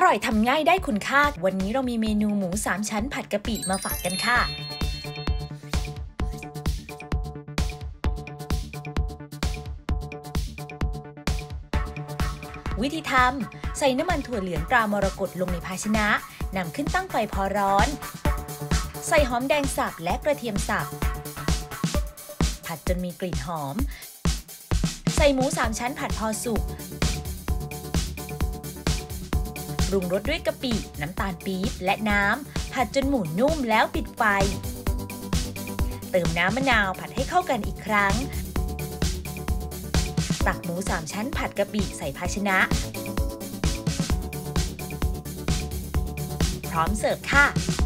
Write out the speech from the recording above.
ร่อยทำง่ายได้คุณค่าวันนี้เรามีเมนูหมู3ชั้นผัดกะปิมาฝากกันค่ะวิธีทำใส่น้ำมันถั่วเหลืองตรามรกตลงในภาชนะนำขึ้นตั้งไฟพอร้อนใส่หอมแดงสับและกระเทียมสับผัดจนมีกลิ่นหอมใส่หมู3ชั้นผัดพอสุกปรุงรสด้วยกะปิน้ำตาลปี๊บและน้ำผัดจนหมูนุ่มแล้วปิดไฟเติมน้ำมะนาวผัดให้เข้ากันอีกครั้งตักหมู3ชั้นผัดกะปิใส่ภาชนะพร้อมเสิร์ฟค่ะ